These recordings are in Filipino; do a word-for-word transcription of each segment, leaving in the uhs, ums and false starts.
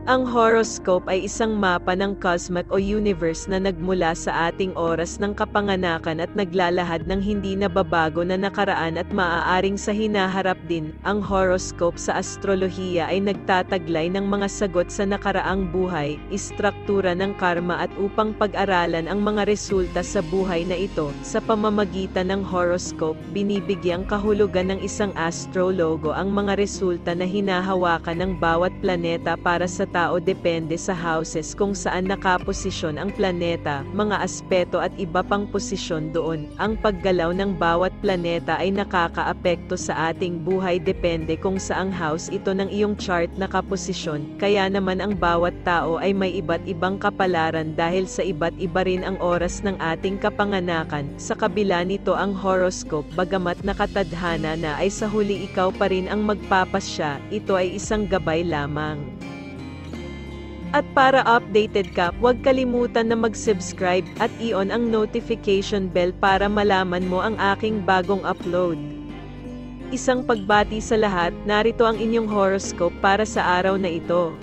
Ang horoscope ay isang mapa ng cosmic o universe na nagmula sa ating oras ng kapanganakan at naglalahad ng hindi nababago na nakaraan at maaaring sa hinaharap din. Ang horoscope sa astrolohiya ay nagtataglay ng mga sagot sa nakaraang buhay, istruktura ng karma at upang pag-aralan ang mga resulta sa buhay na ito. Sa pamamagitan ng horoscope, binibigyang kahulugan ng isang astrologo ang mga resulta na hinahawakan ng bawat planeta para sa tao depende sa houses kung saan nakaposisyon ang planeta, mga aspeto at iba pang posisyon doon. Ang paggalaw ng bawat planeta ay nakakaapekto sa ating buhay depende kung saang house ito ng iyong chart nakaposisyon, kaya naman ang bawat tao ay may iba't ibang kapalaran dahil sa iba't iba rin ang oras ng ating kapanganakan. Sa kabila nito ang horoscope bagamat nakatadhana na ay sa huli ikaw pa rin ang magpapasya, ito ay isang gabay lamang. At para updated ka, huwag kalimutan na mag-subscribe at i-on ang notification bell para malaman mo ang aking bagong upload. Isang pagbati sa lahat, narito ang inyong horoscope para sa araw na ito.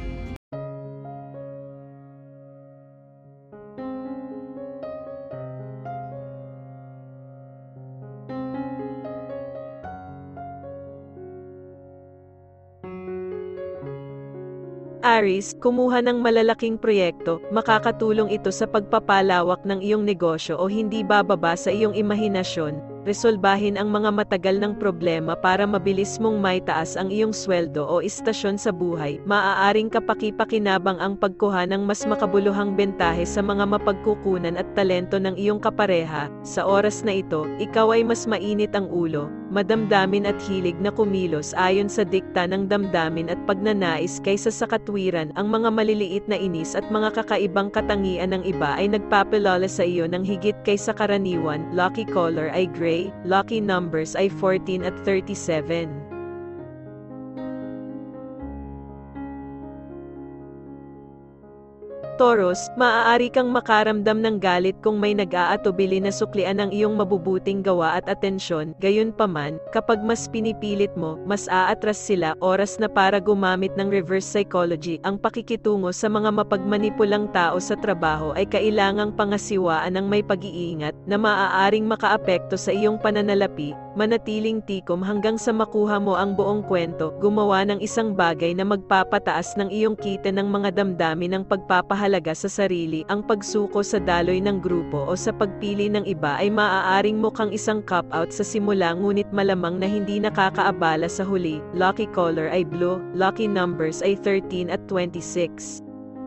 Aries, kumuha ng malalaking proyekto, makakatulong ito sa pagpapalawak ng iyong negosyo o hindi bababa sa iyong imahinasyon. Resolbahin ang mga matagal ng problema para mabilis mong maitaas ang iyong sweldo o istasyon sa buhay. Maaaring kapaki-pakinabang ang pagkuha ng mas makabuluhang bentahe sa mga mapagkukunan at talento ng iyong kapareha. Sa oras na ito, ikaw ay mas mainit ang ulo, madamdamin at hilig na kumilos ayon sa dikta ng damdamin at pagnanais kaysa sa katwiran. Ang mga maliliit na inis at mga kakaibang katangian ng iba ay nagpapalala sa iyo ng higit kaysa karaniwan. Lucky color ay gray. Lucky numbers ay fourteen at thirty-seven. Taurus, maaari kang makaramdam ng galit kung may nag-aatubili na suklian ang iyong mabubuting gawa at atensyon. Gayunpaman, kapag mas pinipilit mo, mas aatras sila. Oras na para gumamit ng reverse psychology. Ang pakikitungo sa mga mapagmanipulang tao sa trabaho ay kailangang pangasiwaan ng may pag-iingat na maaaring makaapekto sa iyong pananalapi. Manatiling tikom hanggang sa makuha mo ang buong kwento. Gumawa ng isang bagay na magpapataas ng iyong kita ng mga damdamin ng pagpapahalaga sa sarili. Ang pagsuko sa daloy ng grupo o sa pagpili ng iba ay maaaring mukhang isang cop-out sa simula ngunit malamang na hindi nakakaabala sa huli. Lucky color ay blue. Lucky numbers ay thirteen at twenty-six.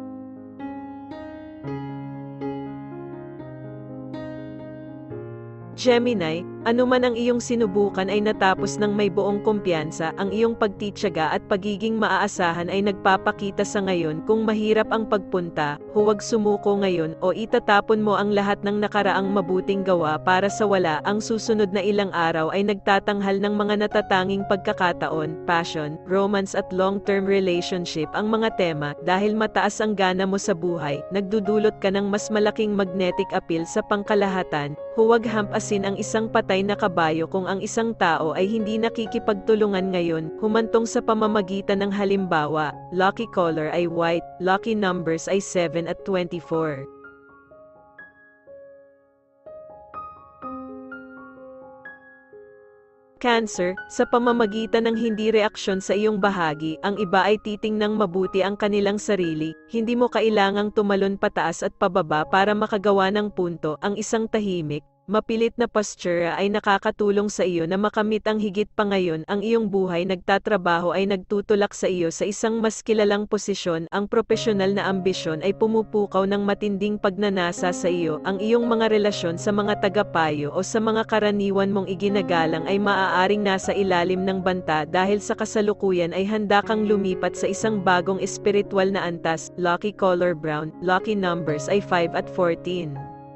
Gemini, anuman ang iyong sinubukan ay natapos ng may buong kumpiyansa. Ang iyong pagtitiyaga at pagiging maaasahan ay nagpapakita sa ngayon. Kung mahirap ang pagpunta, huwag sumuko ngayon o itatapon mo ang lahat ng nakaraang mabuting gawa para sa wala. Ang susunod na ilang araw ay nagtatanghal ng mga natatanging pagkakataon, passion, romance at long-term relationship ang mga tema. Dahil mataas ang gana mo sa buhay, nagdudulot ka ng mas malaking magnetic appeal sa pangkalahatan. Huwag hampasin ang isang patay na kabayo kung ang isang tao ay hindi nakikipagtulungan ngayon. Humantong sa pamamagitan ng halimbawa. Lucky color ay white. Lucky numbers ay seven at twenty-four. Cancer, sa pamamagitan ng hindi reaksyon sa iyong bahagi, ang iba ay titingnang mabuti ang kanilang sarili. Hindi mo kailangang tumalon pataas at pababa para makagawa ng punto. Ang isang tahimik, mapilit na postura ay nakakatulong sa iyo na makamit ang higit pa ngayon. Ang iyong buhay nagtatrabaho ay nagtutulak sa iyo sa isang mas kilalang posisyon. Ang profesional na ambisyon ay pumupukaw ng matinding pagnanasa sa iyo. Ang iyong mga relasyon sa mga tagapayo o sa mga karaniwan mong iginagalang ay maaaring nasa ilalim ng banta dahil sa kasalukuyan ay handa kang lumipat sa isang bagong espiritual na antas. Lucky color brown. Lucky numbers ay five at fourteen.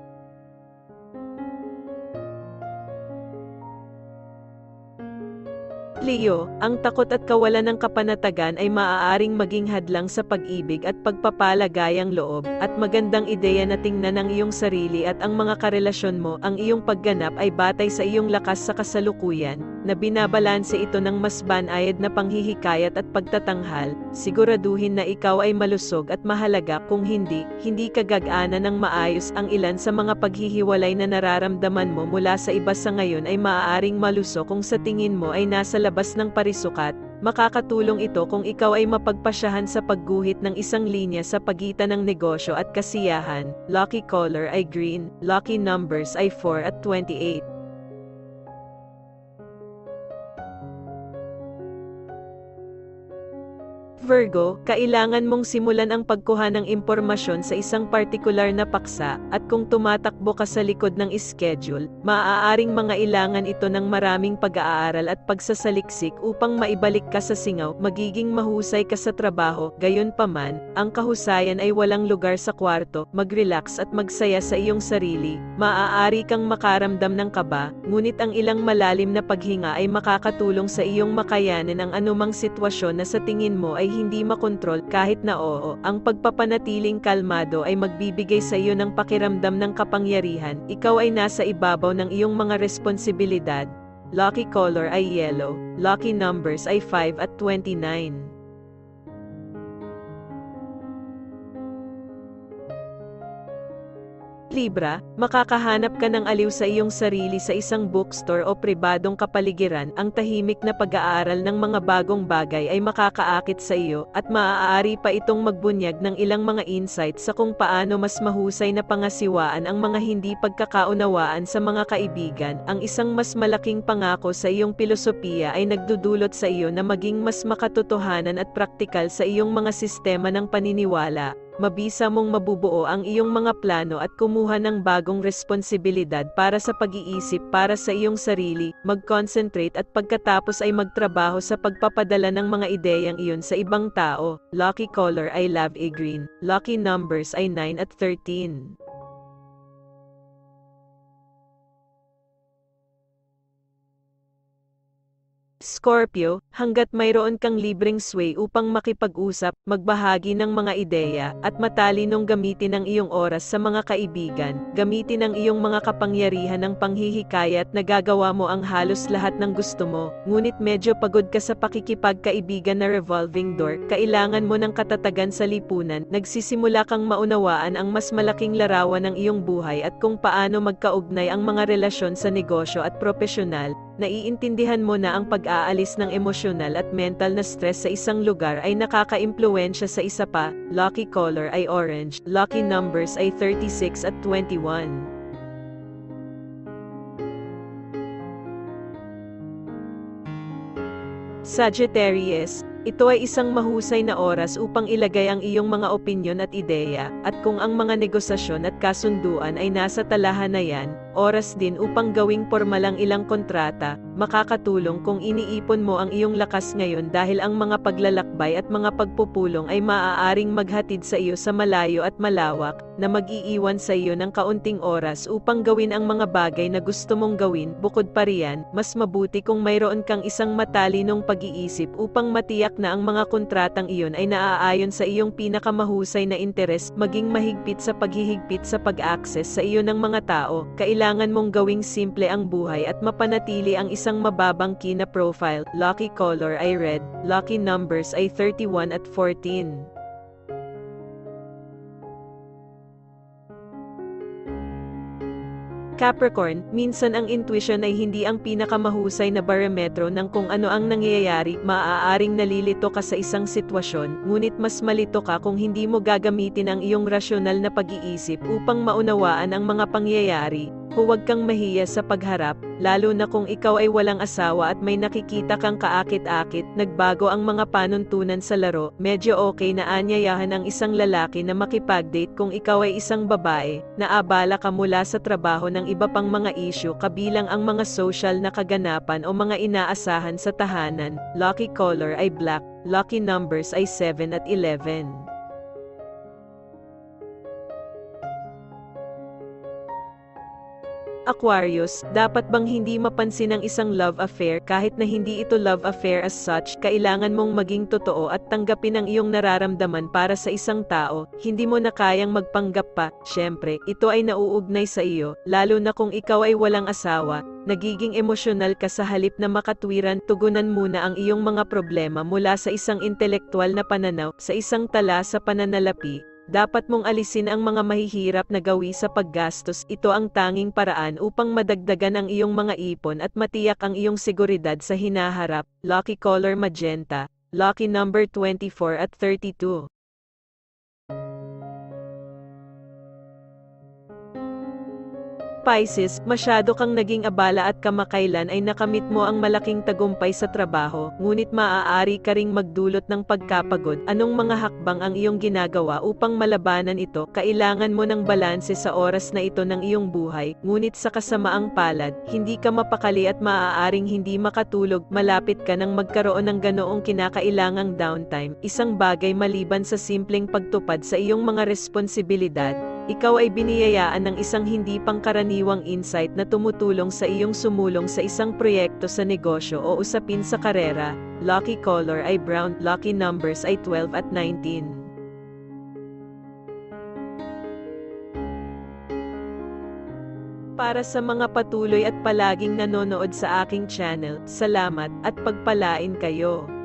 Leo, ang takot at kawalan ng kapanatagan ay maaaring maging hadlang sa pag-ibig at pagpapalagayang loob, at magandang ideya na tingnan ang iyong sarili at ang mga karelasyon mo. Ang iyong pagganap ay batay sa iyong lakas sa kasalukuyan. na binabalanse ito ng mas banayad na panghihikayat at pagtatanghal, siguraduhin na ikaw ay malusog at mahalaga. Kung hindi, hindi ka gagana ng maayos. Ang ilan sa mga paghihiwalay na nararamdaman mo mula sa iba sa ngayon ay maaaring maluso kung sa tingin mo ay nasa labas ng parisukat. Makakatulong ito kung ikaw ay mapagpasyahan sa pagguhit ng isang linya sa pagitan ng negosyo at kasiyahan. Lucky color ay green, lucky numbers ay four at twenty-eight. Virgo, kailangan mong simulan ang pagkuha ng impormasyon sa isang partikular na paksa, at kung tumatakbo ka sa likod ng schedule, maaaring mangailangan ito ng maraming pag-aaral at pagsasaliksik upang maibalik ka sa singaw. Magiging mahusay ka sa trabaho, gayunpaman, ang kahusayan ay walang lugar sa kwarto. Mag-relax at magsaya sa iyong sarili. Maaari kang makaramdam ng kaba, ngunit ang ilang malalim na paghinga ay makakatulong sa iyong makayanin ang anumang sitwasyon na sa tingin mo ay hindi makontrol. Kahit na oo, ang pagpapanatiling kalmado ay magbibigay sa iyo ng pakiramdam ng kapangyarihan. Ikaw ay nasa ibabaw ng iyong mga responsibilidad. Lucky color ay yellow, lucky numbers ay five at twenty-nine. Libra, makakahanap ka ng aliw sa iyong sarili sa isang bookstore o pribadong kapaligiran. Ang tahimik na pag-aaral ng mga bagong bagay ay makakaakit sa iyo, at maaari pa itong magbunyag ng ilang mga insights sa kung paano mas mahusay na pangasiwaan ang mga hindi pagkakaunawaan sa mga kaibigan. Ang isang mas malaking pangako sa iyong pilosopiya ay nagdudulot sa iyo na maging mas makatotohanan at praktikal sa iyong mga sistema ng paniniwala. Mabisa mong mabubuo ang iyong mga plano at kumuha ng bagong responsibilidad para sa pag-iisip para sa iyong sarili. Mag-concentrate at pagkatapos ay magtrabaho sa pagpapadala ng mga ideyang iyon sa ibang tao. Lucky color ay love green. Lucky numbers ay nine at thirteen. Scorpio, hanggat mayroon kang libreng sway upang makipag-usap, magbahagi ng mga ideya, at matalinong gamitin ang iyong oras sa mga kaibigan, gamitin ang iyong mga kapangyarihan ng panghihikayat na gagawa mo ang halos lahat ng gusto mo. Ngunit medyo pagod ka sa pakikipagkaibigan na revolving door, kailangan mo ng katatagan sa lipunan. Nagsisimula kang maunawaan ang mas malaking larawan ng iyong buhay at kung paano magkaugnay ang mga relasyon sa negosyo at propesyonal. Naiintindihan mo na ang pag-aalis ng emosyonal at mental na stress sa isang lugar ay nakaka-impluwensya sa isa pa. Lucky color ay orange. Lucky numbers ay thirty-six at twenty-one. Sagittarius, ito ay isang mahusay na oras upang ilagay ang iyong mga opinyon at ideya, at kung ang mga negosasyon at kasunduan ay nasa talahanayan, oras din upang gawing pormal ang ilang kontrata. Makakatulong kung iniipon mo ang iyong lakas ngayon dahil ang mga paglalakbay at mga pagpupulong ay maaaring maghatid sa iyo sa malayo at malawak, na mag-iiwan sa iyo ng kaunting oras upang gawin ang mga bagay na gusto mong gawin. Bukod pa riyan, mas mabuti kung mayroon kang isang matalinong pag-iisip upang matiyak na ang mga kontratang iyon ay naaayon sa iyong pinakamahusay na interes. Maging mahigpit sa paghihigpit sa pag-access sa iyo ng mga tao. Kailangan mong gawing simple ang buhay at mapanatili ang isang mababang key na profile. Lucky color ay red. Lucky numbers ay thirty-one at fourteen. Capricorn, minsan ang intuition ay hindi ang pinakamahusay na barometro ng kung ano ang nangyayari. Maaaring nalilito ka sa isang sitwasyon, ngunit mas malito ka kung hindi mo gagamitin ang iyong rasyonal na pag-iisip upang maunawaan ang mga pangyayari. Huwag kang mahiya sa pagharap, lalo na kung ikaw ay walang asawa at may nakikita kang kaakit-akit. Nagbago ang mga panuntunan sa laro. Medyo okay na anyayahan ang isang lalaki na makipag-date kung ikaw ay isang babae. Naabala ka mula sa trabaho ng iba pang mga issue kabilang ang mga social na kaganapan o mga inaasahan sa tahanan. Lucky color ay black. Lucky numbers ay seven at eleven. Aquarius, dapat bang hindi mapansin ang isang love affair kahit na hindi ito love affair as such? Kailangan mong maging totoo at tanggapin ang iyong nararamdaman para sa isang tao. Hindi mo na kayang magpanggap pa. Syempre, ito ay nauugnay sa iyo, lalo na kung ikaw ay walang asawa. Nagiging emosyonal ka sa halip na makatwiran. Tugunan muna ang iyong mga problema mula sa isang intelektual na pananaw, sa isang tala sa pananalapi. Dapat mong alisin ang mga mahihirap na gawi sa paggastos. Ito ang tanging paraan upang madagdagan ang iyong mga ipon at matiyak ang iyong seguridad sa hinaharap. Lucky color magenta. Lucky number twenty-four at thirty-two. Pisces, masyado kang naging abala at kamakailan ay nakamit mo ang malaking tagumpay sa trabaho, ngunit maaari ka ring magdulot ng pagkapagod. Anong mga hakbang ang iyong ginagawa upang malabanan ito? Kailangan mo ng balanse sa oras na ito ng iyong buhay, ngunit sa kasamaang palad, hindi ka mapakali at maaaring hindi makatulog. Malapit ka nang magkaroon ng ganoong kinakailangang downtime, isang bagay maliban sa simpleng pagtupad sa iyong mga responsibilidad. Ikaw ay biniyayaan ng isang hindi pangkaraniwang insight na tumutulong sa iyong sumulong sa isang proyekto sa negosyo o usapin sa karera. Lucky color ay brown. Lucky numbers ay twelve at nineteen. Para sa mga patuloy at palaging nanonood sa aking channel, salamat at pagpalain kayo.